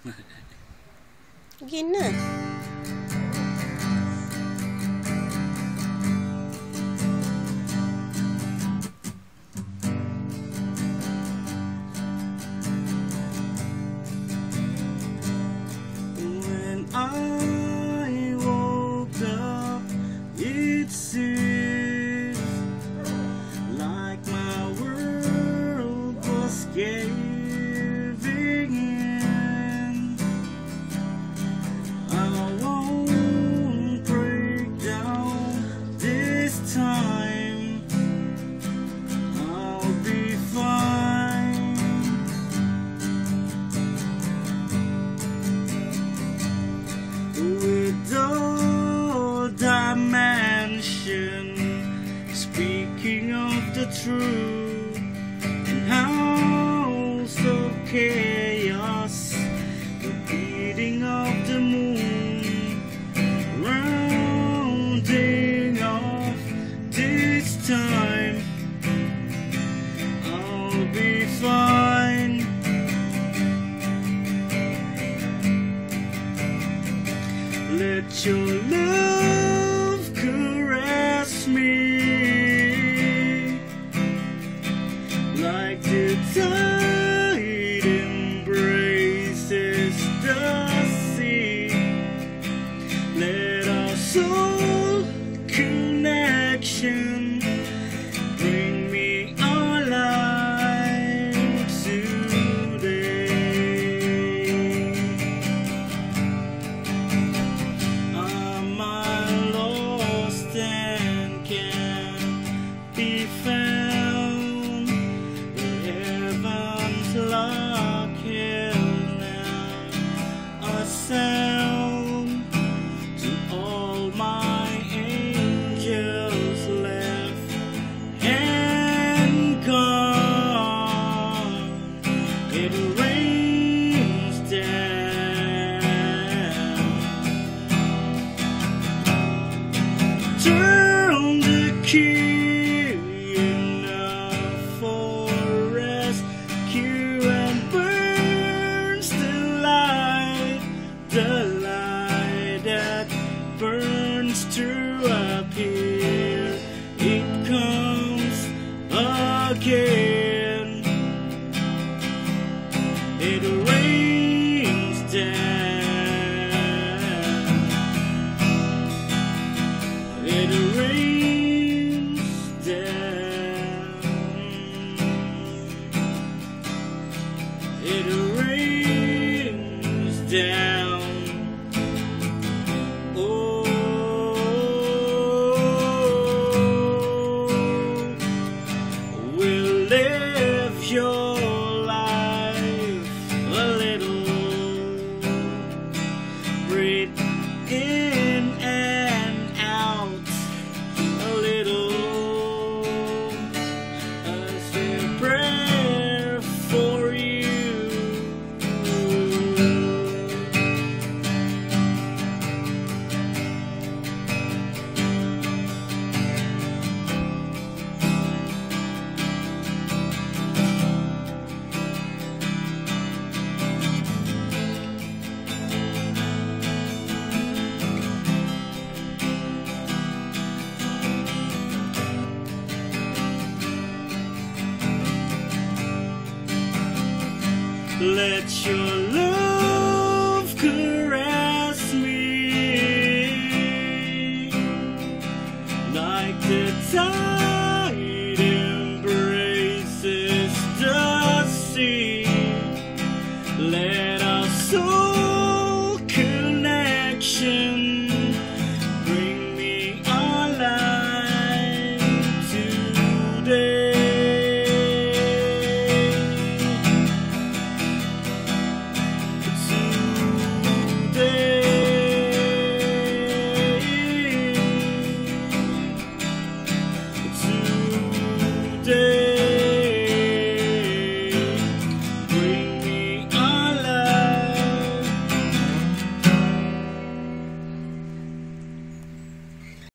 Gina. When I woke up, it seemed like my world was caving in. I won't break down this time. I'll be fine. With all dimension, speaking of the truth and house of chaos, the beating of the moon, rounding off this time, I'll be fine. Let your love caress me like the tide embraces the sea. Let our soul connection bring me alive today. Am I lost and can't be found? The heavens lock held now a sound to all my angels left and gone. It rains down. Turn the key in the forest, rescue and burns the light that burns to appear. It comes again. It rains down. It rains down. It rains down. Oh, we'll live your life a little. Breathe in and out a little as we pray for you. Let your love